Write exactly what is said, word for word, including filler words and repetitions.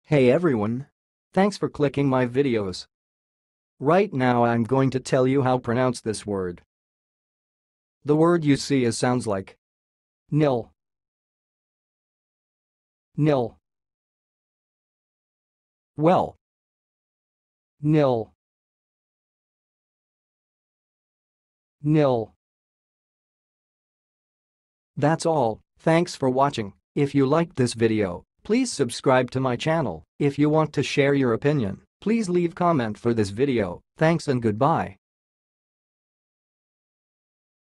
Hey everyone! Thanks for clicking my videos. Right now I'm going to tell you how to pronounce this word. The word you see is sounds like nil, nil, well, nil, nil. That's all, thanks for watching. If you liked this video, please subscribe to my channel. If you want to share your opinion, please leave comment for this video. Thanks and goodbye.